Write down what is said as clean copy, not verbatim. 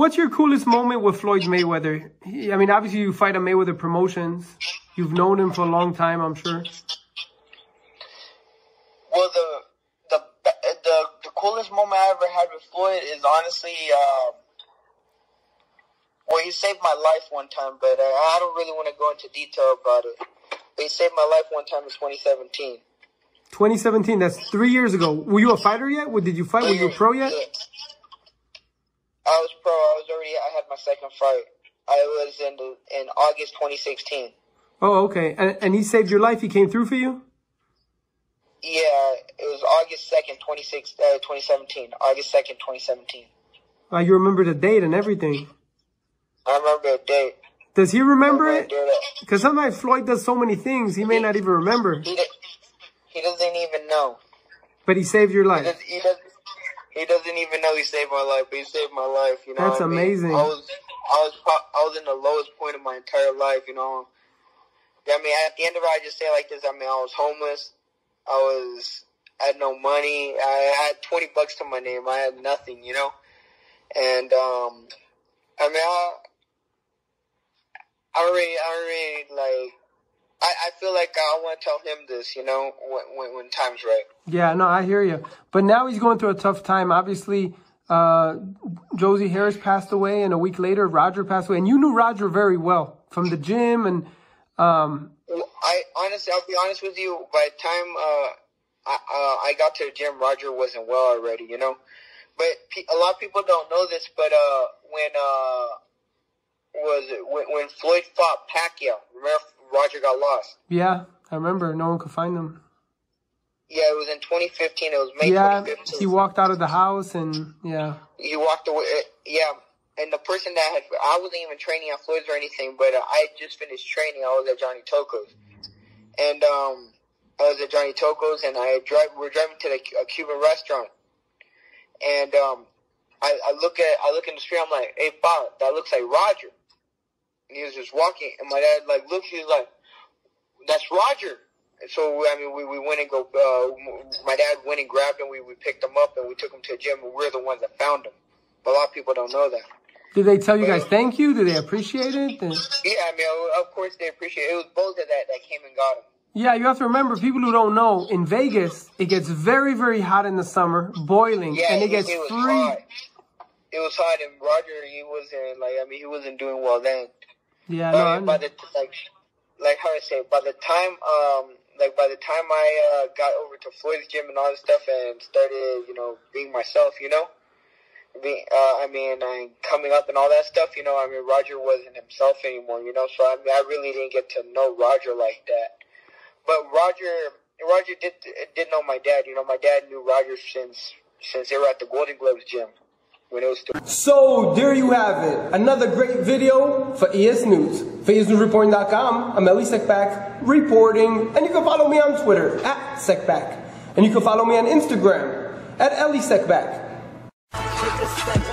what's your coolest moment with Floyd Mayweather? I mean, obviously you fight on Mayweather Promotions. You've known him for a long time, I'm sure. Well, the coolest moment I ever had with Floyd is honestly, well, he saved my life one time, but I don't really want to go into detail about it. But he saved my life one time in 2017. 2017, that's 3 years ago. Were you a fighter yet? Did you fight? Were you a pro yet? Yeah. I was pro. I had my second fight. I was in August 2016. Oh, okay. And he saved your life? He came through for you? Yeah, it was August 2nd, 2017. August 2nd, 2017. You remember the date and everything? I remember the date. Does he remember it? Because sometimes Floyd does so many things, he may not even remember. He doesn't even know. But he saved your life. He doesn't even know he saved my life, but he saved my life, you know. That's amazing. I was in the lowest point of my entire life, you know. I mean, at the end of it, I just say it like this. I mean, I was homeless. I had no money. I had $20 to my name. I had nothing, you know. And I mean, I feel like I want to tell him this, you know, when time's right. Yeah, no, I hear you. But now he's going through a tough time. Obviously, Josie Harris passed away, and a week later, Roger passed away. And you knew Roger very well from the gym. And I'll be honest with you. By the time I got to the gym, Roger wasn't well already, you know. But a lot of people don't know this, but when Floyd fought Pacquiao, remember Roger got lost? Yeah, I remember. No one could find him. Yeah, it was in 2015. It was May 2015. He walked out of the house and, yeah. He walked away. Yeah, and the person I wasn't even training at Floyd's or anything, but I had just finished training. I was at Johnny Toco's. And I was at Johnny Toco's, and we're driving to a Cuban restaurant. And I look in the street, I'm like, hey, Bob, that looks like Roger. And he was just walking, and my dad, like, looked, he was like, that's Roger. And so, I mean, we went and my dad went and grabbed him, we picked him up, and we took him to a gym, and we're the ones that found him. But a lot of people don't know that. Did they tell you guys thank you? Did they appreciate it? Yeah, I mean, of course they appreciate it. It was both of that came and got him. Yeah, you have to remember, people who don't know, in Vegas, it gets very, very hot in the summer, boiling, and it gets was free. Hot. It was hot, and Roger, he wasn't doing well then. Yeah, but no, I mean, by the time I got over to Floyd's gym and all this stuff and started, you know, being myself, you know, coming up and all that stuff, you know, I mean, Roger wasn't himself anymore, you know, so I mean, I really didn't get to know Roger like that. But Roger did know my dad. You know, my dad knew Roger since they were at the Golden Gloves gym when it was still. So there you have it. Another great video for EsNews. For EsNewsReporting.com, I'm Elie Seckbach reporting, and you can follow me on Twitter at Seckbach, and you can follow me on Instagram at Elie Seckbach.